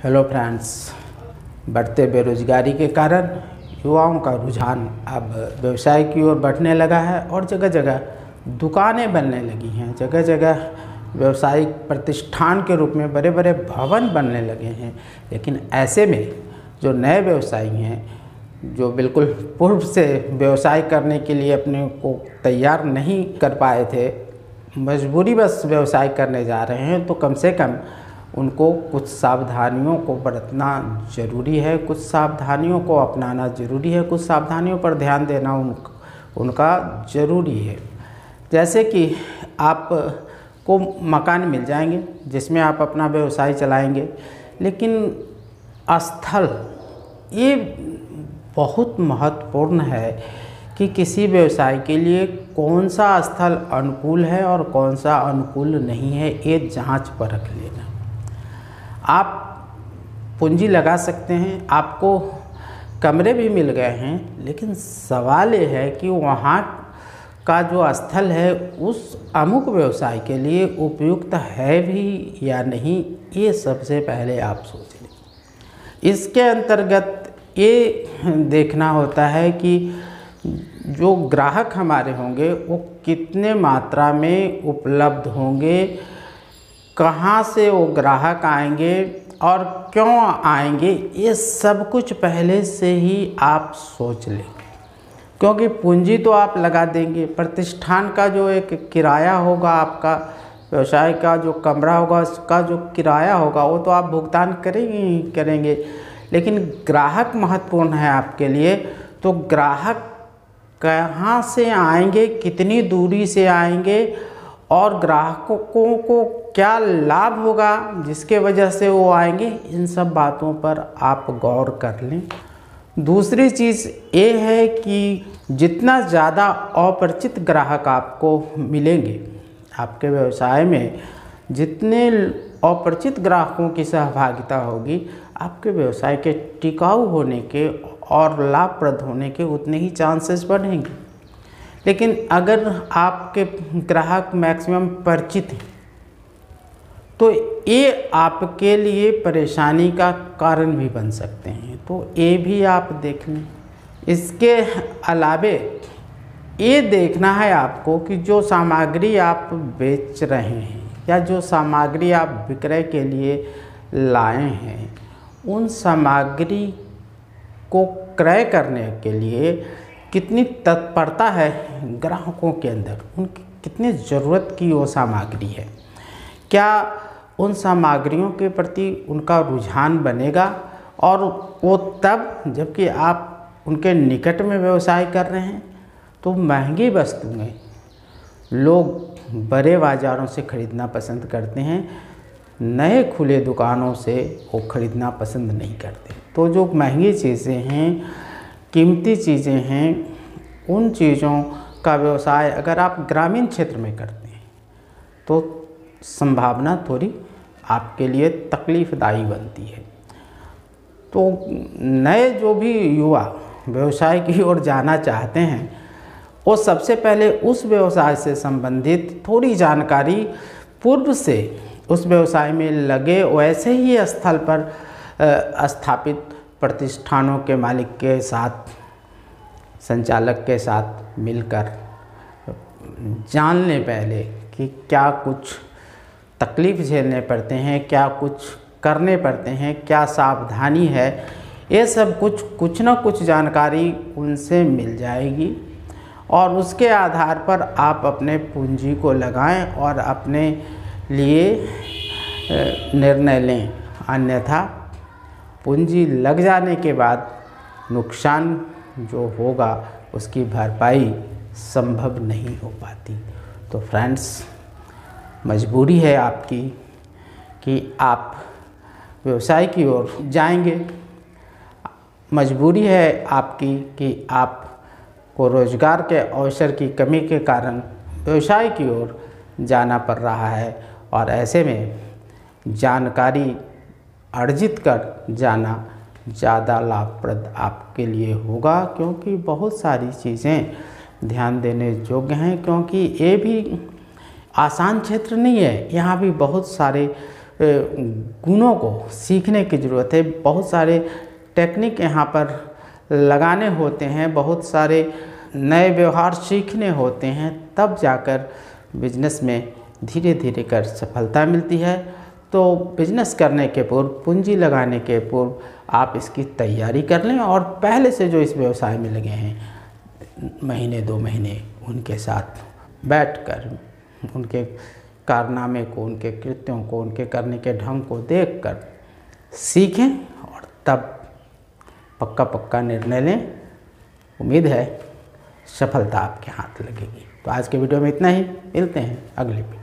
Hello friends, बढ़ते बेरोजगारी के कारण युवाओं का रुझान अब व्यवसाय की ओर बढ़ने लगा है और जगह जगह दुकानें बनने लगी हैं। जगह जगह व्यवसायिक प्रतिष्ठान के रूप में बड़े बड़े भवन बनने लगे हैं। लेकिन ऐसे में जो नए व्यवसायी हैं, जो बिल्कुल पूर्व से व्यवसाय करने के लिए अपने को तैयार नहीं कर पाए थे, मजबूरी बस व्यवसाय करने जा रहे हैं, तो कम से कम उनको कुछ सावधानियों को बरतना ज़रूरी है, कुछ सावधानियों को अपनाना ज़रूरी है, कुछ सावधानियों पर ध्यान देना उनका ज़रूरी है। जैसे कि आपको मकान मिल जाएंगे जिसमें आप अपना व्यवसाय चलाएंगे, लेकिन स्थल ये बहुत महत्वपूर्ण है कि किसी व्यवसाय के लिए कौन सा स्थल अनुकूल है और कौन सा अनुकूल नहीं है, ये जांच परख लेना। आप पूंजी लगा सकते हैं, आपको कमरे भी मिल गए हैं, लेकिन सवाल ये है कि वहाँ का जो स्थल है उस अमुक व्यवसाय के लिए उपयुक्त है भी या नहीं, ये सबसे पहले आप सोच लें। इसके अंतर्गत ये देखना होता है कि जो ग्राहक हमारे होंगे वो कितने मात्रा में उपलब्ध होंगे, कहाँ से वो ग्राहक आएंगे और क्यों आएंगे, ये सब कुछ पहले से ही आप सोच लें। क्योंकि पूंजी तो आप लगा देंगे, प्रतिष्ठान का जो एक किराया होगा, आपका व्यवसाय का जो कमरा होगा उसका जो किराया होगा वो तो आप भुगतान करेंगे ही करेंगे। लेकिन ग्राहक महत्वपूर्ण है आपके लिए, तो ग्राहक कहाँ से आएंगे, कितनी दूरी से आएंगे और ग्राहकों को क्या लाभ होगा जिसके वजह से वो आएंगे, इन सब बातों पर आप गौर कर लें। दूसरी चीज़ ये है कि जितना ज़्यादा अपरिचित ग्राहक आपको मिलेंगे आपके व्यवसाय में, जितने अपरिचित ग्राहकों की सहभागिता होगी, आपके व्यवसाय के टिकाऊ होने के और लाभप्रद होने के उतने ही चांसेस बढ़ेंगे। लेकिन अगर आपके ग्राहक मैक्सिमम परिचित हैं तो ये आपके लिए परेशानी का कारण भी बन सकते हैं, तो ये भी आप देख लें। इसके अलावे ये देखना है आपको कि जो सामग्री आप बेच रहे हैं या जो सामग्री आप विक्रय के लिए लाए हैं, उन सामग्री को क्रय करने के लिए कितनी तत्परता है ग्राहकों के अंदर, उनकी कितनी ज़रूरत की वो सामग्री है, क्या उन सामग्रियों के प्रति उनका रुझान बनेगा। और वो तब जबकि आप उनके निकट में व्यवसाय कर रहे हैं, तो महंगी वस्तुएं लोग बड़े बाज़ारों से ख़रीदना पसंद करते हैं, नए खुले दुकानों से वो ख़रीदना पसंद नहीं करते। तो जो महंगी चीज़ें हैं, कीमती चीज़ें हैं, उन चीज़ों का व्यवसाय अगर आप ग्रामीण क्षेत्र में करते हैं तो संभावना थोड़ी आपके लिए तकलीफ़दायी बनती है। तो नए जो भी युवा व्यवसाय की ओर जाना चाहते हैं, वो सबसे पहले उस व्यवसाय से संबंधित थोड़ी जानकारी पूर्व से उस व्यवसाय में लगे वैसे ही स्थल पर स्थापित प्रतिष्ठानों के मालिक के साथ, संचालक के साथ मिलकर जान लें पहले कि क्या कुछ तकलीफ़ झेलने पड़ते हैं, क्या कुछ करने पड़ते हैं, क्या सावधानी है। ये सब कुछ ना कुछ जानकारी उनसे मिल जाएगी और उसके आधार पर आप अपने पूंजी को लगाएं और अपने लिए निर्णय लें। अन्यथा पूंजी लग जाने के बाद नुकसान जो होगा उसकी भरपाई संभव नहीं हो पाती। तो फ्रेंड्स, मजबूरी है आपकी कि आप व्यवसाय की ओर जाएंगे, मजबूरी है आपकी कि आपको रोज़गार के अवसर की कमी के कारण व्यवसाय की ओर जाना पड़ रहा है। और ऐसे में जानकारी अर्जित कर जाना ज़्यादा लाभप्रद आपके लिए होगा, क्योंकि बहुत सारी चीज़ें ध्यान देने योग्य हैं। क्योंकि ये भी आसान क्षेत्र नहीं है, यहाँ भी बहुत सारे गुणों को सीखने की ज़रूरत है। बहुत सारे टेक्निक यहाँ पर लगाने होते हैं, बहुत सारे नए व्यवहार सीखने होते हैं, तब जाकर बिजनेस में धीरे धीरे कर सफलता मिलती है। तो बिजनेस करने के पूर्व, पूंजी लगाने के पूर्व आप इसकी तैयारी कर लें और पहले से जो इस व्यवसाय में लगे हैं महीने 2 महीने उनके साथ बैठकर उनके कारनामे को, उनके कृत्यों को, उनके करने के ढंग को देखकर सीखें और तब पक्का निर्णय लें। उम्मीद है सफलता आपके हाथ लगेगी। तो आज के वीडियो में इतना ही, मिलते हैं अगले वीडियो।